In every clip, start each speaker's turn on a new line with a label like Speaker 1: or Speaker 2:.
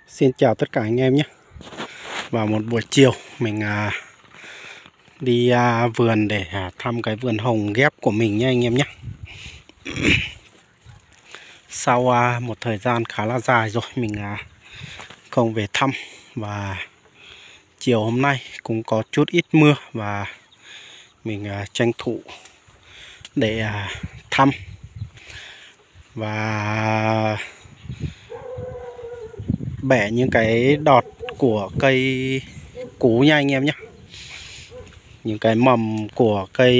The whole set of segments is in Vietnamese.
Speaker 1: Xin chào tất cả anh em nhé. Vào một buổi chiều mình đi vườn để thăm cái vườn hồng ghép của mình nhé anh em nhé. Sau một thời gian khá là dài rồi mình không về thăm, và chiều hôm nay cũng có chút ít mưa và mình tranh thủ để thăm và bẻ những cái đọt của cây cú nha anh em nhé. Những cái mầm của cây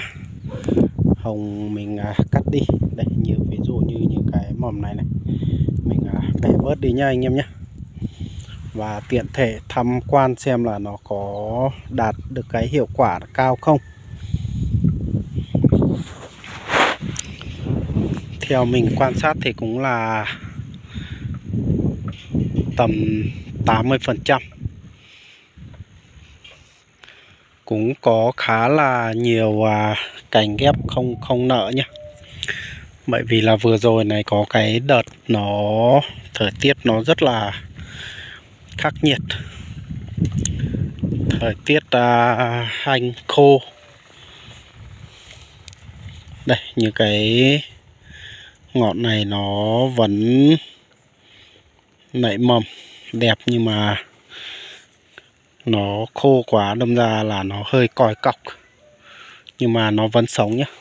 Speaker 1: hồng mình cắt đi đây, như ví dụ như những cái mầm này mình bẻ bớt đi nha anh em nhé, và tiện thể tham quan xem là nó có đạt được cái hiệu quả cao không. Theo mình quan sát thì cũng là tầm 80%. Cũng có khá là nhiều cành ghép không nở nhé. Bởi vì là vừa rồi này có cái đợt thời tiết nó rất là khắc nghiệt. Thời tiết hanh khô. Đây, như cái ngọn này nó vẫn nảy mầm đẹp, nhưng mà nó khô quá đâm ra là nó hơi còi cọc, nhưng mà nó vẫn sống nhé.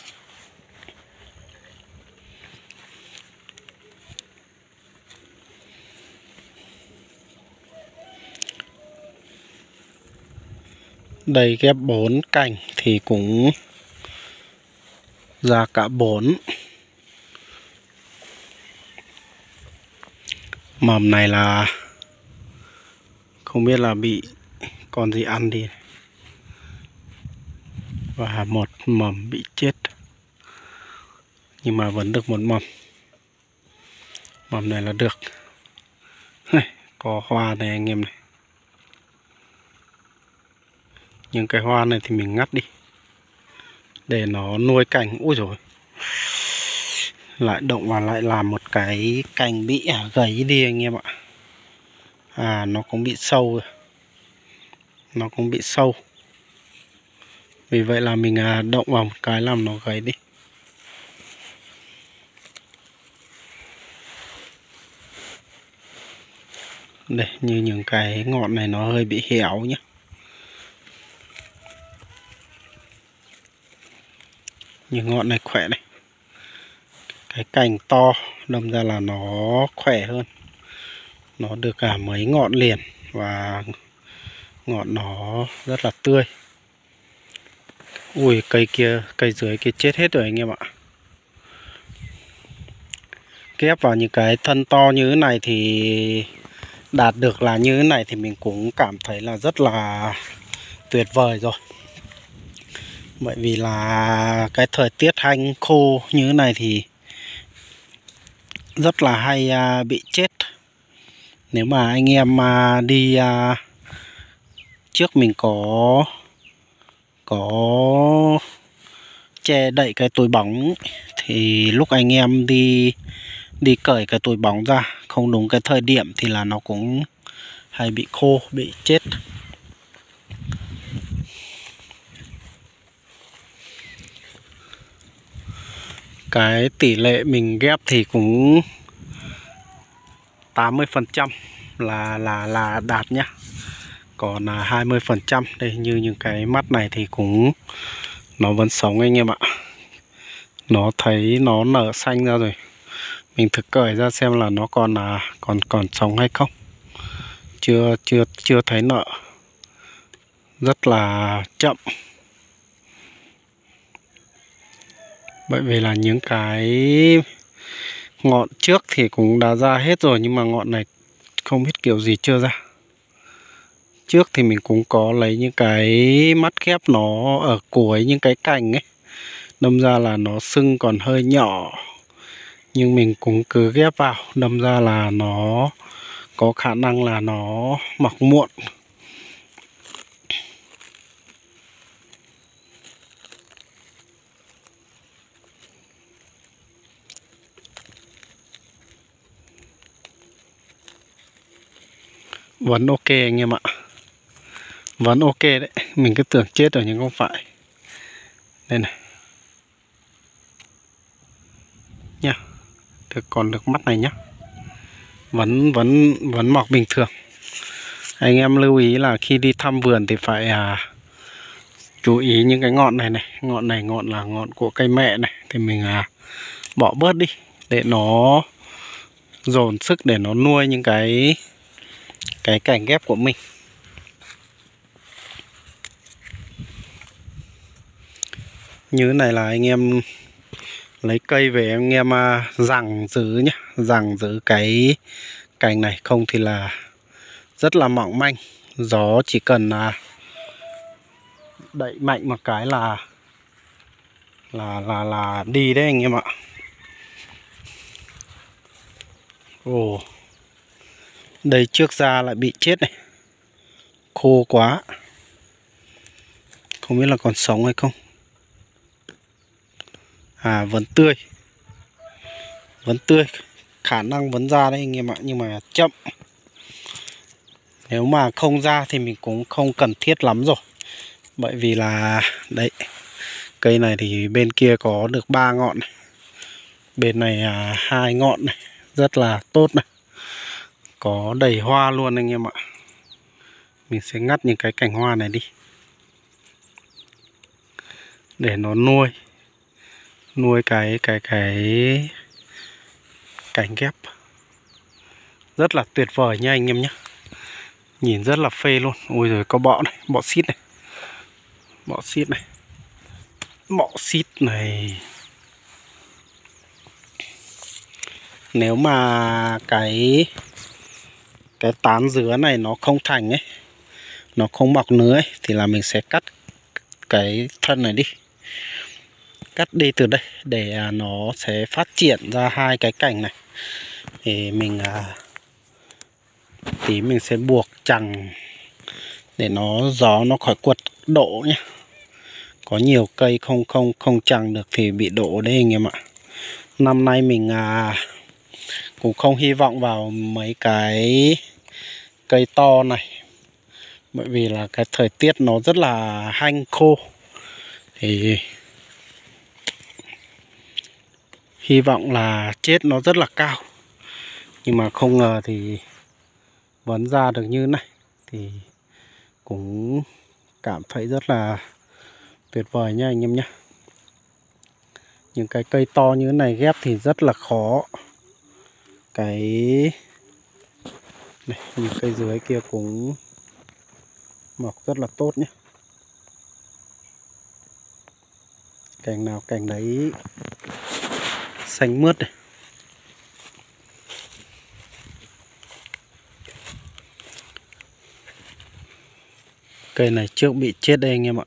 Speaker 1: Đây ghép 4 cành thì cũng ra cả 4 mầm. Này là không biết là bị con gì ăn đi, và một mầm bị chết, nhưng mà vẫn được một mầm. Mầm này là được. Có hoa này anh em này. Những cái hoa này thì mình ngắt đi để nó nuôi cành. Ui rồi, lại động vào lại làm một cái cành bị gãy đi anh em ạ. Nó cũng bị sâu rồi. Nó cũng bị sâu. Vì vậy là mình động vào một cái làm nó gãy đi. Đây, như những cái ngọn này nó hơi bị héo nhé. Những ngọn này khỏe này. Cái cành to đâm ra là nó khỏe hơn. Nó được cả mấy ngọn liền và ngọn nó rất là tươi. Ui, cây kia, cây dưới kia chết hết rồi anh em ạ. Ghép vào những cái thân to như thế này thì đạt được là như thế này thì mình cũng cảm thấy là rất là tuyệt vời rồi. Bởi vì là cái thời tiết hanh khô như thế này thì rất là hay bị chết. Nếu mà anh em đi trước mình có che đậy cái túi bóng, thì lúc anh em đi cởi cái túi bóng ra không đúng cái thời điểm thì là nó cũng hay bị khô, bị chết. Cái tỷ lệ mình ghép thì cũng 80% là đạt nhá. Còn 20% đây, như những cái mắt này thì cũng nó vẫn sống anh em ạ. Nó thấy nó nở xanh ra rồi. Mình thử cởi ra xem là nó còn sống hay không. Chưa thấy nở. Rất là chậm. Bởi vì là những cái ngọn trước thì cũng đã ra hết rồi, nhưng mà ngọn này không biết kiểu gì chưa ra. Trước thì mình cũng có lấy những cái mắt ghép nó ở cuối những cái cành ấy, đâm ra là nó sưng còn hơi nhỏ, nhưng mình cũng cứ ghép vào, đâm ra là nó có khả năng là nó mọc muộn. Vẫn ok anh em ạ. Vẫn ok đấy. Mình cứ tưởng chết rồi nhưng không phải. Đây này nha. Còn được mắt này nhá. Vẫn mọc bình thường. Anh em lưu ý là khi đi thăm vườn thì phải chú ý những cái ngọn này này. Ngọn này là ngọn của cây mẹ này. Thì mình bỏ bớt đi để nó dồn sức để nó nuôi những cái cành ghép của mình. Như này là anh em lấy cây về anh em giằng giữ nhá, giằng giữ cái cành này, không thì là rất là mỏng manh. Gió chỉ cần đẩy mạnh một cái là đi đấy anh em ạ. Ồ, đây trước ra lại bị chết này, khô quá, không biết là còn sống hay không. Vẫn tươi, khả năng vẫn ra đấy anh em ạ, nhưng mà chậm. Nếu mà không ra thì mình cũng không cần thiết lắm rồi, bởi vì là đấy, cây này thì bên kia có được 3 ngọn này, bên này 2 ngọn này, rất là tốt này, có đầy hoa luôn anh em ạ. Mình sẽ ngắt những cái cành hoa này đi để nó nuôi cái cành ghép rất là tuyệt vời nha anh em nhé. Nhìn rất là phê luôn. Ôi rồi có bọ này, bọ xít này, bọ xít này, bọ xít này. Nếu mà cái tán dứa này nó không thành ấy, nó không mọc nữa ấy, thì là mình sẽ cắt cái thân này đi, cắt đi từ đây để nó sẽ phát triển ra 2 cái cành này. Thì mình mình sẽ buộc chằng để nó gió nó khỏi quật đổ nhé. Có nhiều cây không chằng được thì bị đổ đấy anh em ạ. Năm nay mình cũng không hy vọng vào mấy cái cây to này, bởi vì là cái thời tiết nó rất là hanh khô, thì hy vọng là chết nó rất là cao. Nhưng mà không ngờ thì vẫn ra được như này, thì cũng cảm thấy rất là tuyệt vời nha anh em nhé. Những cái cây to như thế này ghép thì rất là khó. Cái này, những cây dưới kia cũng mọc rất là tốt nhé. Cành nào cành đấy xanh mướt này. Cây này trước bị chết đây anh em ạ.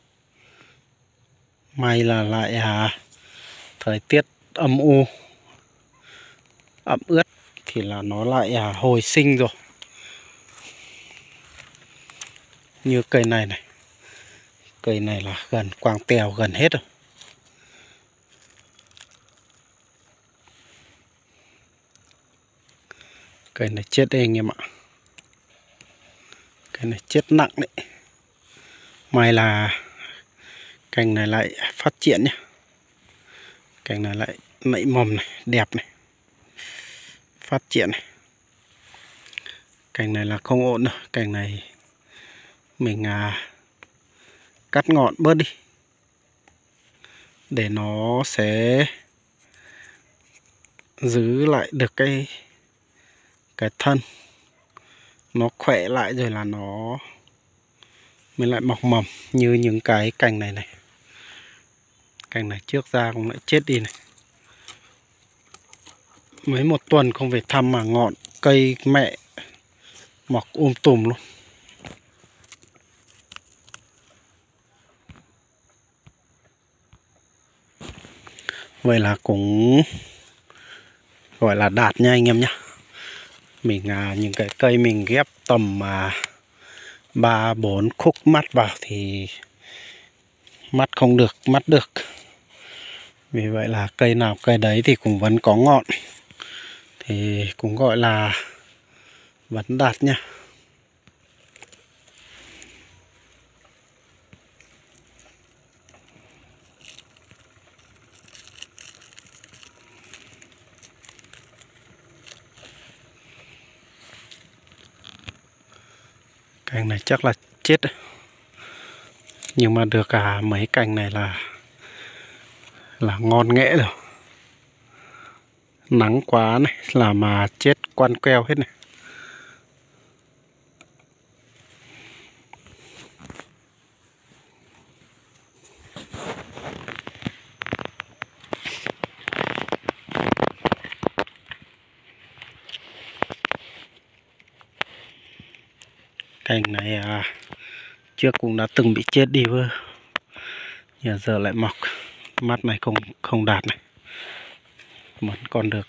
Speaker 1: May là lại thời tiết âm u ẩm ướt thì là nó lại hồi sinh rồi. Như cây này này, cây này là gần quàng tèo gần hết rồi. Cây này chết đây anh em ạ. Cây này chết nặng đấy. May là cành này lại phát triển nhé. Cành này lại nảy mầm này, đẹp này, phát triển này. Cành này là không ổn đâu. Cành này mình cắt ngọn bớt đi để nó sẽ giữ lại được cái thân nó khỏe lại, rồi là nó mới lại mọc mầm như những cái cành này này. Cành này trước ra cũng lại chết đi này. Mấy một tuần không về thăm mà ngọn cây mẹ mọc tùm luôn. Vậy là cũng gọi là đạt nha anh em nhé. Mình những cái cây mình ghép tầm 3-4 khúc mắt vào thì mắt không được, mắt được. Vì vậy là cây nào cây đấy thì cũng vẫn có ngọn, thì cũng gọi là vẫn đạt nha. Cành này chắc là chết đấy. Nhưng mà được cả mấy cành này là ngon nghẽ rồi. Nắng quá này là mà chết quăn queo hết này. Cành này trước cũng đã từng bị chết đi vừa, giờ lại mọc. Mắt này không đạt này, vẫn còn được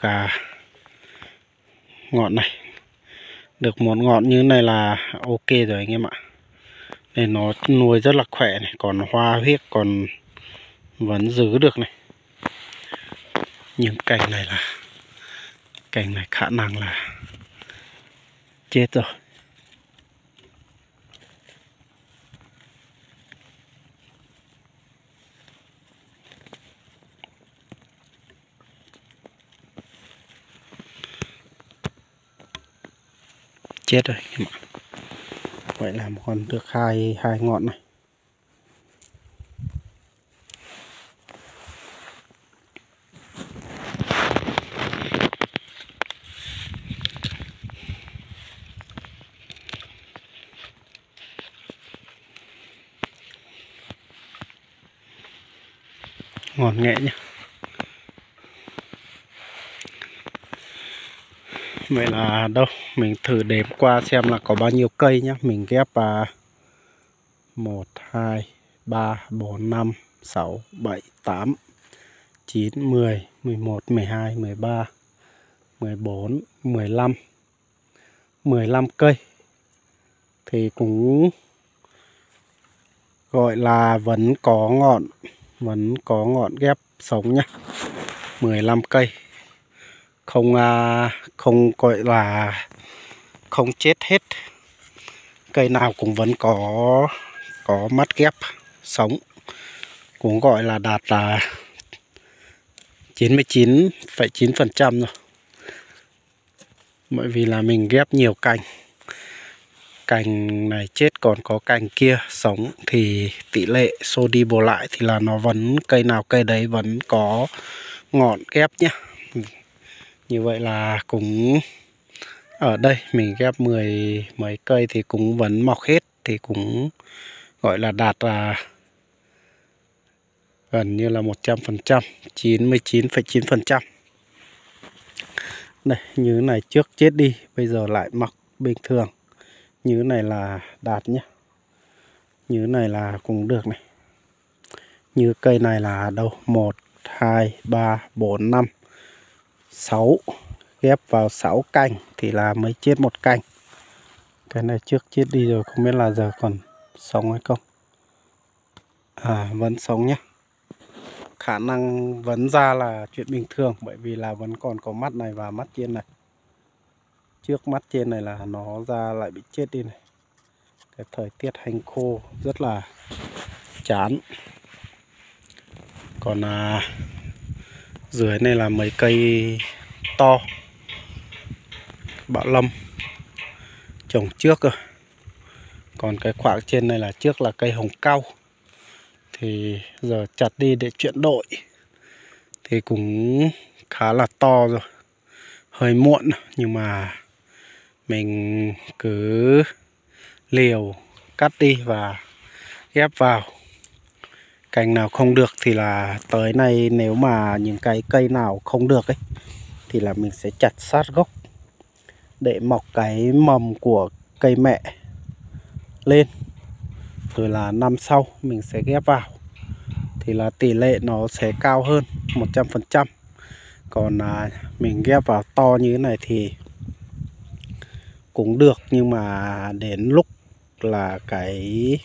Speaker 1: ngọn này, được một ngọn như này là ok rồi anh em ạ. Đây nó nuôi rất là khỏe này, còn hoa huyết còn vẫn giữ được này. Nhưng cành này khả năng là chết rồi. Chết rồi anh em ạ. Vậy là còn được hai ngọn này. Ngon nghẹ nhá. Vậy là đâu, mình thử đếm qua xem là có bao nhiêu cây nhá. Mình ghép 1, 2, 3, 4, 5, 6, 7, 8, 9, 10, 11, 12, 13, 14, 15 15 cây. Thì cũng gọi là vẫn có ngọn ghép sống nhá. 15 cây. Không gọi là không chết hết. Cây nào cũng vẫn có mắt ghép sống. Cũng gọi là đạt 99,9% rồi. Bởi vì là mình ghép nhiều cành. Cành này chết còn có cành kia sống thì tỷ lệ xô đi bù lại thì là nó vẫn cây nào cây đấy vẫn có ngọn ghép nhá. Như vậy là cũng ở đây mình ghép 10 mấy cây thì cũng vẫn mọc hết, thì cũng gọi là đạt gần như là 100%, 99,9%. Đây, như này trước chết đi, bây giờ lại mọc bình thường. Như này là đạt nhá. Như này là cũng được này. Như cây này là đâu? 1, 2, 3, 4, 5, 6. Ghép vào 6 cành thì là mới chết một cành. Cái này trước chết đi rồi, không biết là giờ còn sống hay không. Vẫn sống nhá. Khả năng vẫn ra là chuyện bình thường, bởi vì là vẫn còn có mắt này và mắt trên này. Trước mắt trên này là nó ra lại bị chết đi này. Cái thời tiết hanh khô rất là chán. Còn dưới này là mấy cây to Bảo Lâm trồng trước rồi. Còn cái khoảng trên này là trước là cây hồng cau, thì giờ chặt đi để chuyển đổi thì cũng khá là to rồi, hơi muộn, nhưng mà mình cứ liều cắt đi và ghép vào. Cành nào không được thì là tới nay nếu mà những cái cây nào không được ấy thì là mình sẽ chặt sát gốc để mọc cái mầm của cây mẹ lên, rồi là năm sau mình sẽ ghép vào thì là tỷ lệ nó sẽ cao hơn 100%. Còn mình ghép vào to như thế này thì cũng được, nhưng mà đến lúc là cái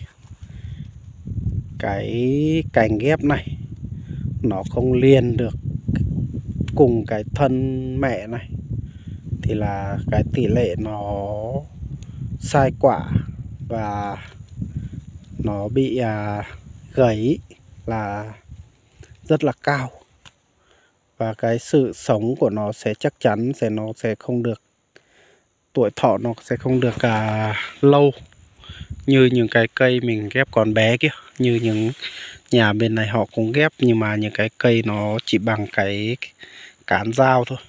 Speaker 1: cành ghép này nó không liền được cùng cái thân mẹ này thì là cái tỷ lệ nó sai quả và nó bị gãy là rất là cao, và cái sự sống của nó sẽ chắc chắn nó sẽ không được, tuổi thọ nó sẽ không được lâu Như những cái cây mình ghép còn bé kia, như những nhà bên này họ cũng ghép, nhưng mà những cái cây nó chỉ bằng cái cán dao thôi.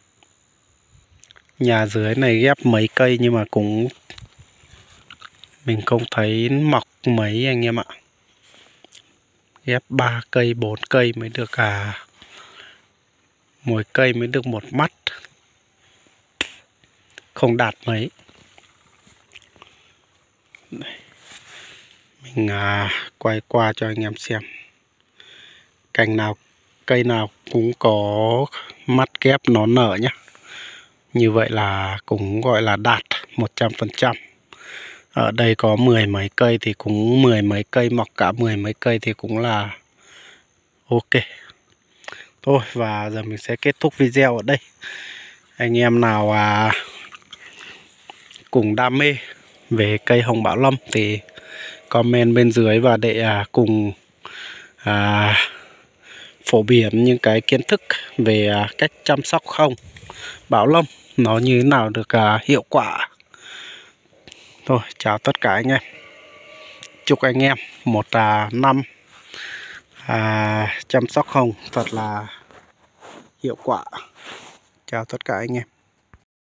Speaker 1: Nhà dưới này ghép mấy cây nhưng mà cũng mình không thấy mọc mấy anh em ạ. Ghép 3 cây 4 cây mới được mỗi cây mới được một mắt, không đạt mấy. Mình quay qua cho anh em xem. Cành nào cây nào cũng có mắt ghép nó nở nhá. Như vậy là cũng gọi là đạt 100%. Ở đây có 10 mấy cây thì cũng 10 mấy cây, mọc cả 10 mấy cây thì cũng là ok. Thôi và giờ mình sẽ kết thúc video ở đây. Anh em nào cùng đam mê về cây hồng bảo lâm thì comment bên dưới và để cùng phổ biến những cái kiến thức về cách chăm sóc hồng bảo lâm nó như thế nào được hiệu quả. Thôi chào tất cả anh em, chúc anh em một năm chăm sóc hồng thật là hiệu quả. Chào tất cả anh em.